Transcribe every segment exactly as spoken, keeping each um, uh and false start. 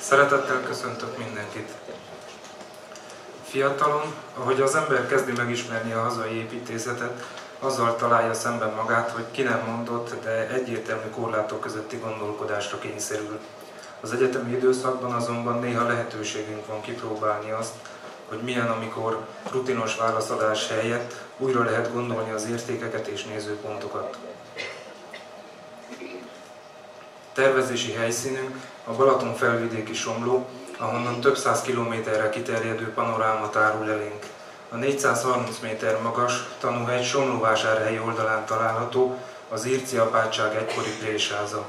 Szeretettel köszöntök mindenkit! Fiatalon, ahogy az ember kezdi megismerni a hazai építészetet, azzal találja szemben magát, hogy ki nem mondott, de egyértelmű korlátok közötti gondolkodásra kényszerül. Az egyetemi időszakban azonban néha lehetőségünk van kipróbálni azt, hogy milyen, amikor rutinos válaszadás helyett újra lehet gondolni az értékeket és nézőpontokat. Tervezési helyszínünk a Balaton felvidéki Somló, ahonnan több száz kilométerre kiterjedő panoráma tárul elénk. A négyszázharminc méter magas tanúhegy Somlóvásárhelyi oldalán található, az Irci apátság egykori présháza.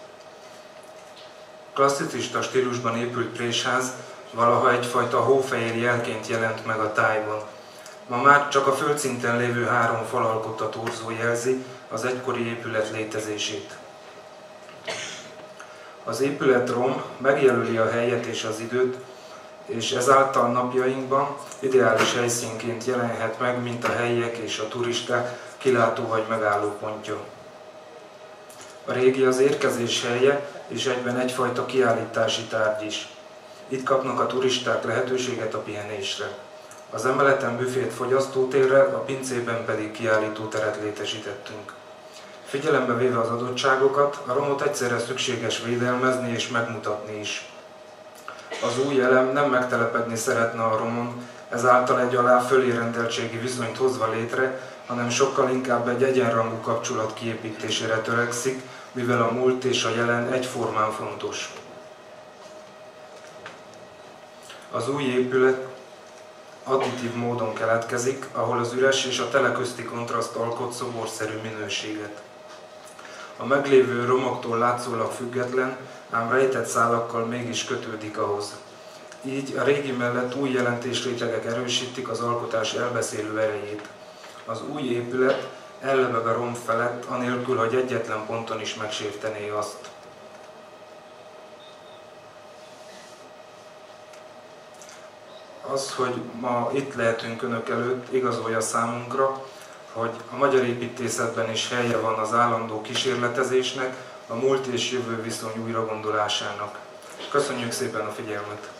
Klasszicista stílusban épült présház valaha egyfajta hófehér jelként jelent meg a tájban. Ma már csak a földszinten lévő három fal alkotta torzó jelzi az egykori épület létezését. Az épületrom megjelöli a helyet és az időt, és ezáltal napjainkban ideális helyszínként jelenhet meg, mint a helyiek és a turisták kilátó vagy megállópontja. A régi az érkezés helye, és egyben egyfajta kiállítási tárgy is. Itt kapnak a turisták lehetőséget a pihenésre. Az emeleten büfét fogyasztótérre, a pincében pedig kiállítóteret létesítettünk. Figyelembe véve az adottságokat, a romot egyszerre szükséges védelmezni és megmutatni is. Az új elem nem megtelepedni szeretne a romon, ezáltal egy alá fölé rendeltségi viszonyt hozva létre, hanem sokkal inkább egy egyenrangú kapcsolat kiépítésére törekszik, mivel a múlt és a jelen egyformán fontos. Az új épület additív módon keletkezik, ahol az üres és a tele közti kontraszt alkot szoborszerű minőséget. A meglévő romoktól látszólag független, ám rejtett szálakkal mégis kötődik ahhoz. Így a régi mellett új jelentésrétegek erősítik az alkotás elbeszélő erejét. Az új épület ellebeg a rom felett, anélkül, hogy egyetlen ponton is megsértené azt. Az, hogy ma itt lehetünk Önök előtt, igazolja számunkra, hogy a magyar építészetben is helye van az állandó kísérletezésnek, a múlt és jövő viszony újragondolásának. Köszönjük szépen a figyelmet!